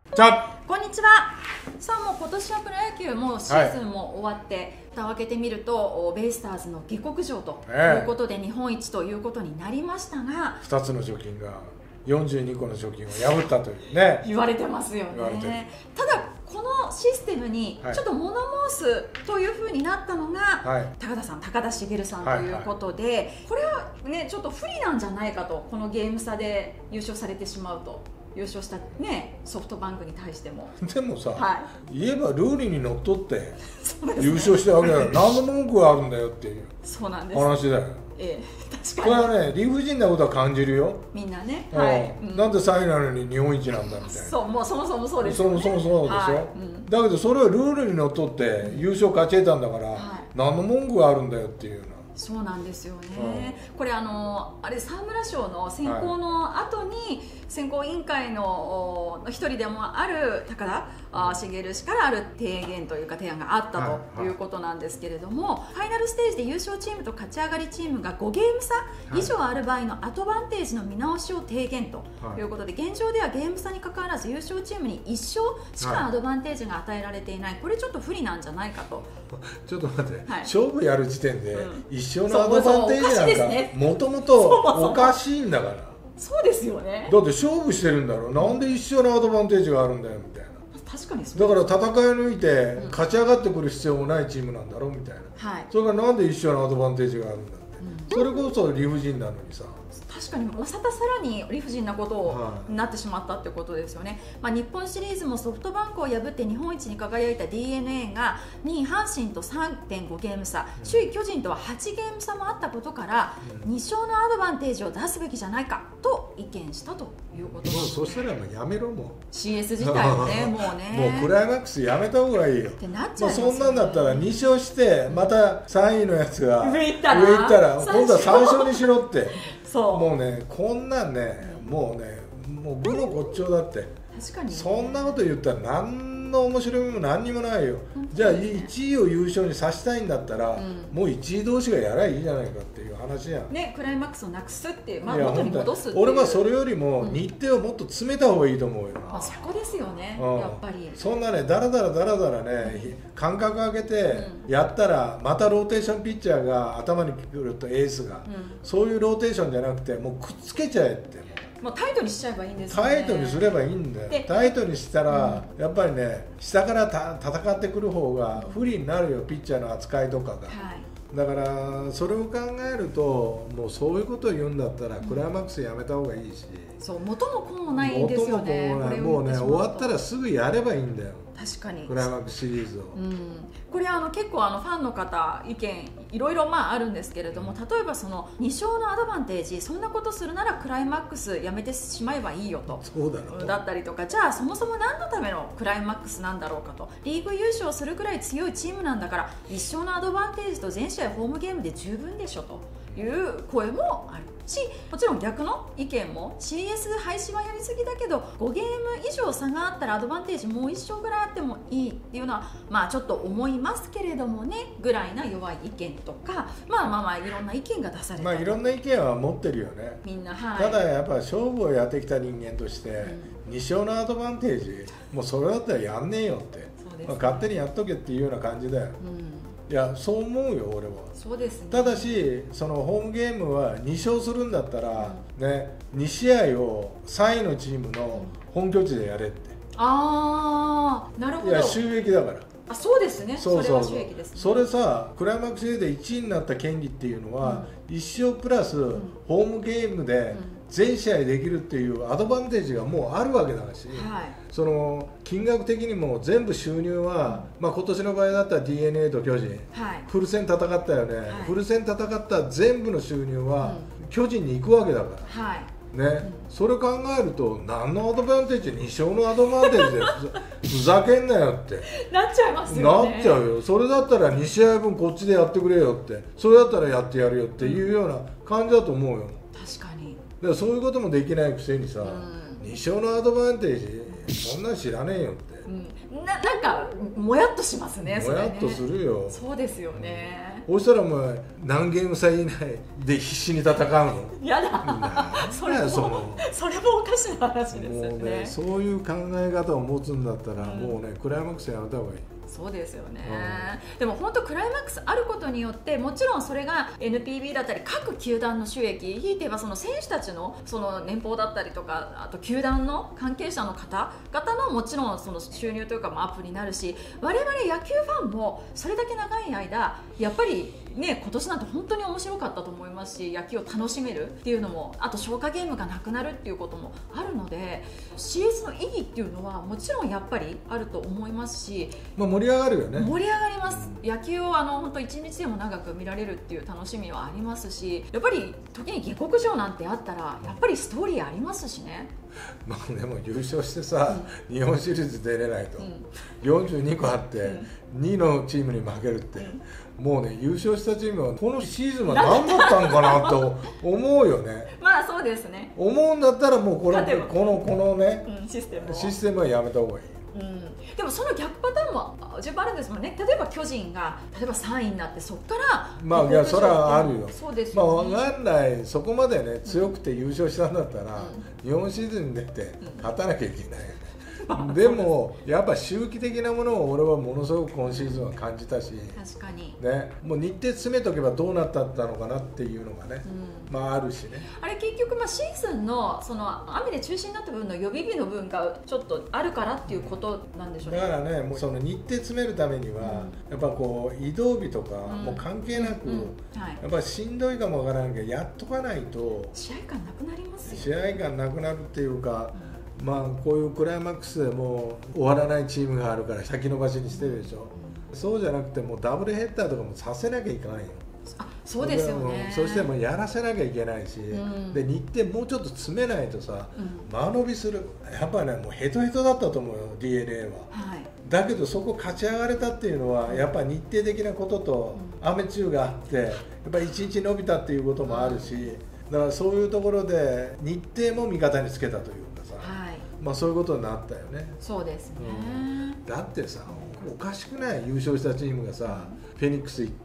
じゃあこんにちは。さあもう今年はプロ野球もシーズンも終わって、蓋を開けてみるとベイスターズの下克上ということで、日本一ということになりましたが、 2つの貯金が42個の貯金を破ったというね言われてますよね。ただこのシステムにちょっと物申すというふうになったのが、高田茂さんということで、これはねちょっと不利なんじゃないかと、このゲーム差で優勝されてしまうと。優勝したねソフトバンクに対してもでもさ、言えばルールにのっとって優勝したわけだから何の文句があるんだよっていう話だよ。 確かにこれはね理不尽なことは感じるよ、 みんなね。 なんで3位なのに日本一なんだみたいな。 そう、もうそもそもそうですよね。 そもそもそうでしょ。だけどそれはルールにのっとって優勝勝ち得たんだから、何の文句があるんだよっていうような。 そうなんですよね。これあれ沢村賞の選考の後に選考委員会の一人でもある高田茂氏からある提言というか提案があったということなんですけれども、ファイナルステージで優勝チームと勝ち上がりチームが5ゲーム差以上ある場合のアドバンテージの見直しを提言ということで、現状ではゲーム差にかかわらず優勝チームに1勝しかアドバンテージが与えられていない、これちょっと不利なんじゃないかと。 ちょっと待って、勝負やる時点で一勝のアドバンテージなんかもともとおかしいんだから。 そうですよね。 だって勝負してるんだろ、なんで一勝のアドバンテージがあるんだよみたいな。 確かにそうだから戦い抜いて勝ち上がってくる必要もないチームなんだろうみたいな、それからなんで一勝のアドバンテージがあるんだって、それこそ理不尽なのにさ。 確かにまたさらに理不尽なことになってしまったってことですよね。日本シリーズもソフトバンクを破って日本一に輝いた DNA が2位阪神と 3.5 ゲーム差、首位巨人とは8ゲーム差もあったことから、2勝のアドバンテージを出すべきじゃないかと意見したということです。 もうそしたらもうやめろ、もう CS 自体をねもうねもうクライマックスやめた方がいいよってなっちゃいますよね。 そんなんだったら2勝してまた3位のやつが上行ったら今度は3勝にしろってそうもうねこんなんねもう部の骨頂だって。 確かに、ね、 そんなこと言ったら何の面白みも何にもないよ。じゃあ1位を優勝にさせたいんだったら、もう1位同士がやらいいじゃないかっていう話やんね。クライマックスをなくすっていう、元に戻すっていう。 俺はそれよりも日程をもっと詰めた方がいいと思うよ。 そこですよね、やっぱり。 そんなねだらだらね間隔空けてやったらまたローテーションピッチャーが頭にくるとエースが、そういうローテーションじゃなくてもうくっつけちゃえって。 もうタイトにしちゃえばいいんですよね。 タイトにすればいいんだよ。タイトにしたら、やっぱりね下から戦ってくる方が不利になるよ、ピッチャーの扱いとかが。だからそれを考えるともうそういうことを言うんだったらクライマックスやめた方がいいし、 そう元も子もないんですよね。 もうね終わったらすぐやればいいんだよ。 確かにクライマックスシリーズを、 これ結構ファンの方意見いろいろあるんですけれども、例えばその2勝のアドバンテージ、そんなことするならクライマックスやめてしまえばいいよと。 そうだったりとか、じゃあそもそも何のためのクライマックスなんだろうかと。リーグ優勝するくらい強いチームなんだから1勝のアドバンテージと全試合ホームゲームで十分でしょという声もあるし、もちろん逆の意見も CS 廃止はやりすぎだけど5ゲーム以上差があったらアドバンテージもう1勝ぐらいあってもいいっていうのはちょっと思いますけれどもねぐらいな弱い意見とか、いろんな意見が出された。 いろんな意見は持ってるよね、 みんな。 ただやっぱ勝負をやってきた人間として、2勝のアドバンテージもうそれだったらやんねえよって、勝手にやっとけっていうような感じだよ。いやそう思うよ俺は。 そうですね。 ただしそのホームゲームは2勝するんだったら、2試合を3位のチームの本拠地でやれって。 なるほど。 いや収益だから。 そうですね。それは収益ですね。 それさクライマックスで1位になった権利っていうのは、1勝プラスホームゲームで全試合できるっていうアドバンテージがもうあるわけだし、その金額的にも全部収入は、今年の場合だったら DNA と巨人、フル戦戦ったよね、フル戦戦った全部の収入は巨人に行くわけだから。それ考えると何のアドバンテージ、2勝のアドバンテージでふざけんなよってなっちゃいますよね。 なっちゃうよ。それだったら2試合分こっちでやってくれよって、それだったらやってやるよっていうような感じだと思うよ。 確かに。 だからそういうこともできないくせにさ、2勝のアドバンテージそんなん知らねえよって、 なんかもやっとしますね。 もやっとするよ。 そうですよね。 そしたらもう何ゲーム差以内で必死に戦うの。 やだそれもおかしな話ですよね。もうね、 そういう考え方を持つんだったら、もうねクライマックスやめた方がいい。 そうですよね、でも本当クライマックスあることによってもちろんそれが NPB だったり各球団の収益、ひいて言えばその選手たちのその年俸だったりとか、あと球団の関係者の方々のもちろんその収入というかもアップになるし、我々野球ファンもそれだけ長い間やっぱりね、今年なんて本当に面白かったと思いますし、野球を楽しめるっていうのも、あと消化ゲームがなくなるっていうこともあるので、 CS の意義っていうのはもちろんやっぱりあると思いますし、 盛り上がるよね。 盛り上がります、野球を本当一日でも長く見られるっていう楽しみはありますし、やっぱり時に下克上なんてあったらやっぱりストーリーありますしね。 でも優勝してさ、日本シリーズ出れないと、42個あって、2位のチームに負けるって、もうね、優勝したチームはこのシーズンは何だったのかなと思うよね。 まあそうですね。 思うんだったらもうこのね、 システムはやめた方がいい。 でもその逆パターンも十分あるんですもんね。例えば巨人が例えば3位になって、そこからいやそれはあるよ。 そうですよね。 元来そこまでね強くて優勝したんだったら、日本シーズンに出て勝たなきゃいけないよね。でもやっぱ周期的なものを俺はものすごく今シーズンは感じたし、 確かにね、もう日程詰めとけばどうなったのかなっていうのがね、あるしね。 あれ結局シーズンのその雨で中止になった分の予備日の分がちょっとあるからっていうことなんでしょうね。 だからね、もうその日程詰めるためには、やっぱこう移動日とかもう関係なく、やっぱしんどいかもわからないけどやっとかないと試合感なくなりますよ。 試合感なくなるっていうか、こういうクライマックスでもう終わらないチームがあるから先延ばしにしてるでしょ。そうじゃなくてもうダブルヘッダーとかもさせなきゃいけないよ。 そうですよね。 そしてもうやらせなきゃいけないし、で日程もうちょっと詰めないとさ、間延びする。やっぱね、もうヘトヘトだったと思うよ DNA は、だけどそこ勝ち上がれたっていうのはやっぱ日程的なことと雨中があってやっぱり1日延びたっていうこともあるし、だからそういうところで日程も味方につけたというかさ、そういうことになったよね。 そうですね、 だってさ、おかしくない？優勝したチームがさ、フェニックス行って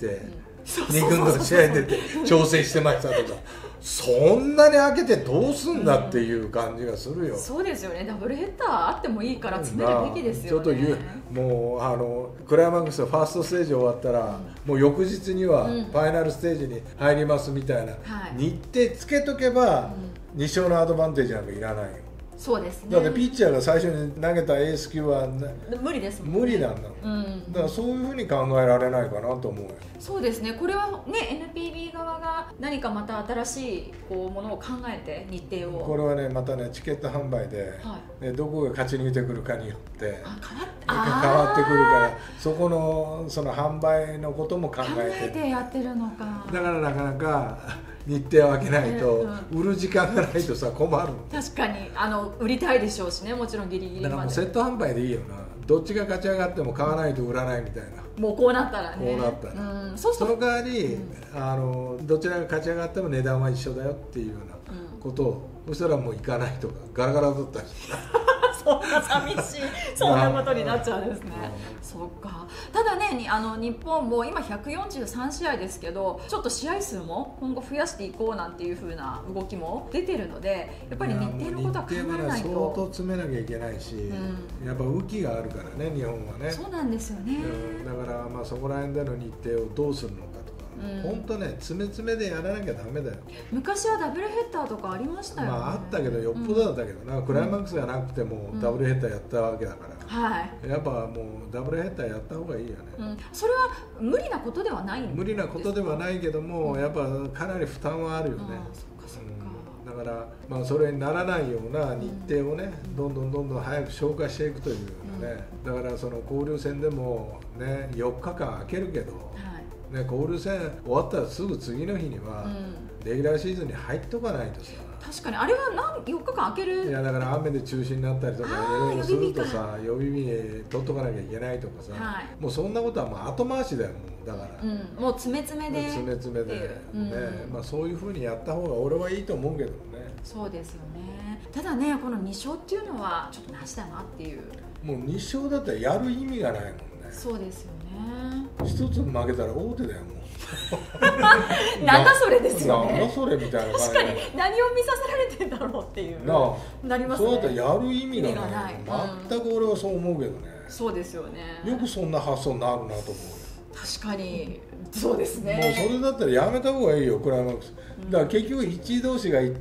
、2軍の試合出て調整してましたとか、そんなに開けてどうすんだっていう感じがするよ。 そうですよね。ダブルヘッダーあってもいいから詰めるべきですよね。 ちょっともうクライマックスのファーストステージ終わったら、もう翌日にはファイナルステージに入りますみたいな、日程つけとけば2勝のアドバンテージなんかいらないよ。 そうですね。 だってピッチャーが最初に投げたエース級は無理ですもんね。 無理なんだもん、だからそういうふうに考えられないかなと思うよ。 そうですね。これはね NPB 側が何かまた新しいものを考えて日程を、 これはねまたねチケット販売で、どこが勝ち抜いてくるかによって変わってくるから、そこのその販売のことも考えてやってるのか。 だからなかなか日程を空けないと、売る時間がないとさ困る。 確かに売りたいでしょうしね、もちろんギリギリまで。 だからもうセット販売でいいよな。どっちが勝ち上がっても買わないと売らないみたいな。 もうこうなったらね。 こうなったら、その代わり、どちらが勝ち上がっても値段は一緒だよっていうようなことを、そしたらもう行かないとかガラガラだったりそんな寂しいそんなことになっちゃうんですね。そうか。ただね、日本も今143試合ですけど、ちょっと試合数も今後増やしていこうなんていう風な動きも出てるので、やっぱり日程のことは考えないと。 相当詰めなきゃいけないし、やっぱ雨季があるからね、日本はね。 そうなんですよね。 だからそこら辺での日程をどうするのかとか、本当ね詰め詰めでやらなきゃダメだよ。 昔はダブルヘッダーとかありましたよね。 あったけどよっぽどだったけどな、クライマックスがなくてもダブルヘッダーやったわけだから、やっぱもうダブルヘッダーやった方がいいよね。 それは無理なことではないんですか？ 無理なことではないけども、やっぱかなり負担はあるよね。だからそれにならないような日程をね、どんどん早く消化していくというようなね。だからその交流戦でもね4日間空けるけど、交流戦終わったらすぐ次の日にはレギュラーシーズンに入っとかないとさ。 確かにあれは4日間空ける。 いやだから雨で中止になったりとかいろいろするとさ、予備日取っとかなきゃいけないとかさ、もうそんなことはもう後回しだよ。もうだから、 もう詰め詰めでそういうふうにやった方が俺はいいと思うけどね。 そうですよね。ただね、この2勝っていうのはちょっとなしだなっていう。 もう2勝だったらやる意味がないもんね。 そうですよね。 一つ負けたら大手だよもうなんだそれですよね。 なんだそれみたいな感じ。 確かに何を見させられてんだろうっていうなりますね。 そうだったらやる意味がない。全く俺はそう思うけどね。 そうですよね。 よくそんな発想になるなと思うよ。 確かにそうですね。 もうそれだったらやめた方がいいよ、クライマックス。だから結局1位同士が行って、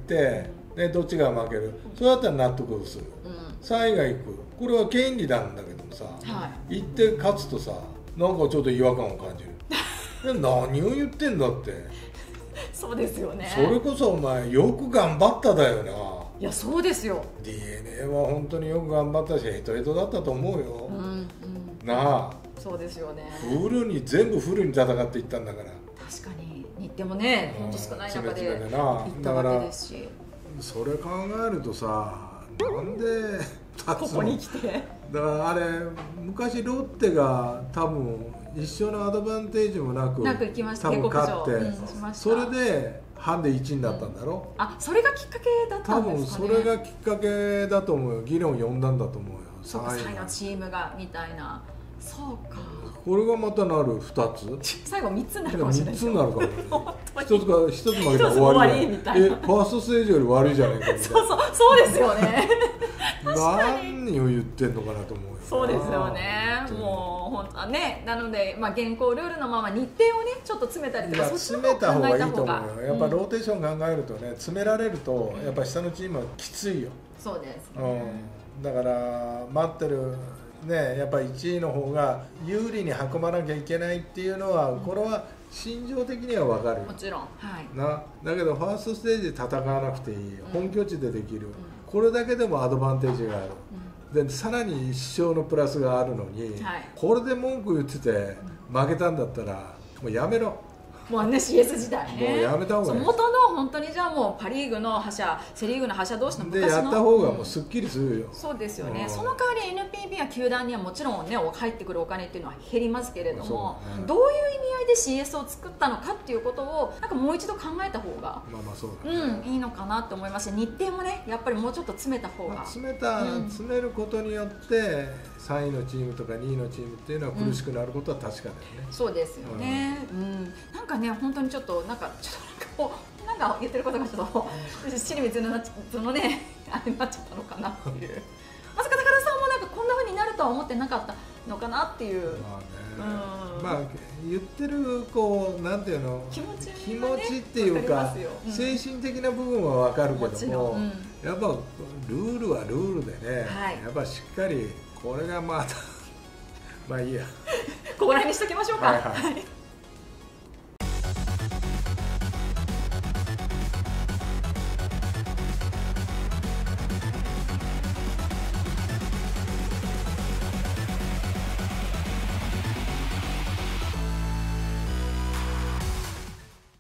ね、どっちが負ける、それだったら納得する、3位が行く、これは権利なんだけどもさ、行って勝つとさ、なんかちょっと違和感を感じる。何を言ってんだって。 そうですよね。 それこそお前よく頑張っただよな。 いやそうですよ。 DNA は本当によく頑張ったしヘトヘトだったと思うよ、なあ。 そうですよね。 全部フルに戦っていったんだから。 確かに日程もね、本当少ない中で行ったわけですし、 それ考えるとさ、なんでここに来て。 だからあれ昔ロッテが多分一緒のアドバンテージもなく行きました。多分勝って、それでハンデ1になったんだろ、 あ、それがきっかけだったんですかね。 多分それがきっかけだと思うよ。議論を呼んだんだと思うよ。 そうか、3位のチームがみたいな。そうか、 これがまたなる2つ、 最後3つになるかもしれない。 3つになるかもね。1つ負けたら終わりみたいな。ファーストステージより悪いじゃないかみたいな。 そうですよね。 何を言ってんのかなと思うよ。 そうですよね。もう本当はね、なので、現行ルールのまま日程をねちょっと詰めたりとか、 詰めた方がいいと思うよ。やっぱローテーション考えるとね、詰められるとやっぱ下のチームはきついよ。 そうです、 だから待ってるね、やっぱり1位の方が有利に運ばなきゃいけないっていうのは、これは心情的には分かるよ。 もちろん、 だけどファーストステージで戦わなくていい、本拠地でできる、これだけでもアドバンテージがある、でさらに1勝のプラスがあるのに、これで文句言ってて負けたんだったらもうやめろ。 もうね、CS 時代ね、 もうやめた方がいい。 元の本当にじゃあもうパ・リーグの覇者、セ・リーグの覇者同士の昔のでやった方がもうすっきりするよ。 そうですよね。その代わり NPB は球団にはもちろんね入ってくるお金っていうのは減りますけれども、どういう意味合いで CS を作ったのかっていうことをなんかもう一度考えた方がいいのかなと思いまして、日程もねやっぱりもうちょっと詰めた方が、 詰めることによって3位のチームとか2位のチームっていうのは苦しくなることは確かだよね。 そうですよね。なんかね、本当にちょっとなんかこうなんか言ってることがちょっと尻滅のそのねあれになっちゃったのかなっていう。まさか高田さんもなんかこんな風になるとは思ってなかったのかなっていう。 言ってるこうなんていうの、気持ちっていうか精神的な部分は分かるけども、やっぱルールはルールでね、やっぱしっかりこれがまたまあいいや。 ここら辺にしときましょうか。